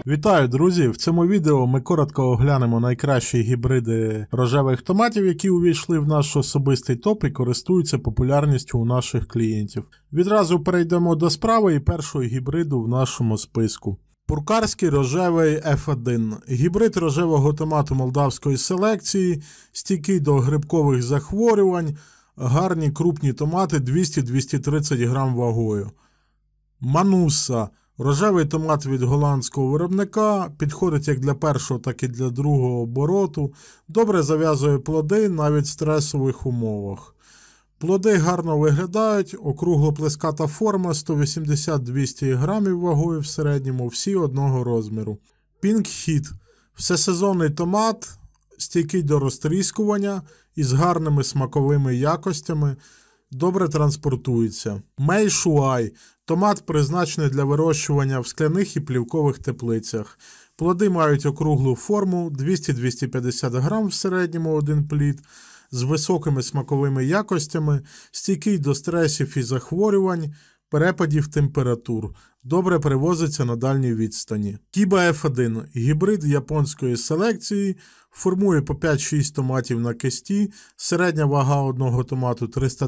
Вітаю, друзі! В цьому відео ми коротко оглянемо найкращі гібриди рожевих томатів, які увійшли в наш особистий топ і користуються популярністю у наших клієнтів. Відразу перейдемо до справи і першого гібриду в нашому списку. Пуркарський рожевий F1. Гібрид рожевого томату молдавської селекції, стійкий до грибкових захворювань, гарні крупні томати 200-230 грам вагою. Мануса. Рожевий томат від голландського виробника, підходить як для першого, так і для другого обороту, добре зав'язує плоди навіть в стресових умовах. Плоди гарно виглядають, округло-плеската форма, 180-200 грамів вагою в середньому, всі одного розміру. Pink Hit – всесезонний томат, стійкий до розтріскування, із гарними смаковими якостями, добре транспортується. Мей Шуай – томат, призначений для вирощування в скляних і плівкових теплицях. Плоди мають округлу форму, 200-250 грам в середньому один плід, з високими смаковими якостями, стійкий до стресів і захворювань, перепадів температур. Добре перевозиться на дальній відстані. Кіба F1 – гібрид японської селекції, формує по 5-6 томатів на кисті, середня вага одного томату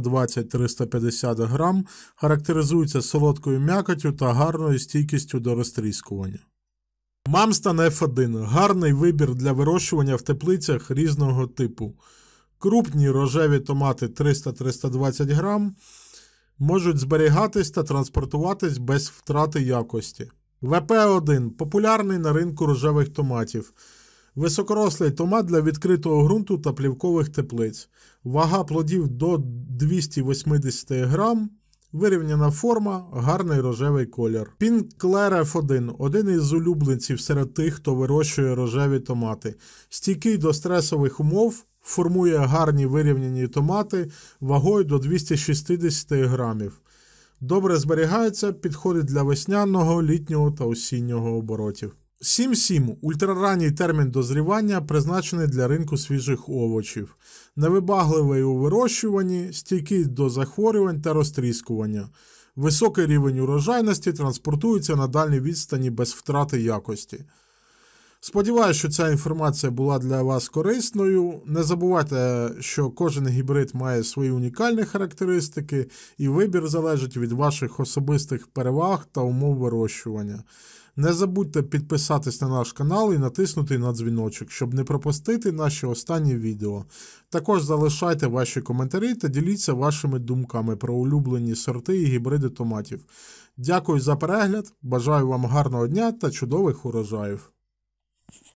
320-350 грам, характеризується солодкою м'якоттю та гарною стійкістю до розтріскування. Мамстан F1 – гарний вибір для вирощування в теплицях різного типу. Крупні рожеві томати 300-320 грам, можуть зберігатись та транспортуватись без втрати якості. ВП1 – популярний на ринку рожевих томатів. Високорослий томат для відкритого ґрунту та плівкових теплиць. Вага плодів до 280 грам, вирівняна форма, гарний рожевий колір. Pink Clair F1 – один із улюбленців серед тих, хто вирощує рожеві томати. Стійкий до стресових умов, формує гарні вирівняні томати вагою до 260 грамів. Добре зберігається, підходить для весняного, літнього та осіннього оборотів. 7-7 – ультраранній термін дозрівання, призначений для ринку свіжих овочів. Невибагливий у вирощуванні, стійкий до захворювань та розтріскування. Високий рівень урожайності, транспортується на дальній відстані без втрати якості. Сподіваюсь, що ця інформація була для вас корисною. Не забувайте, що кожен гібрид має свої унікальні характеристики і вибір залежить від ваших особистих переваг та умов вирощування. Не забудьте підписатись на наш канал і натиснути на дзвіночок, щоб не пропустити наші останні відео. Також залишайте ваші коментарі та діліться вашими думками про улюблені сорти і гібриди томатів. Дякую за перегляд, бажаю вам гарного дня та чудових урожаїв!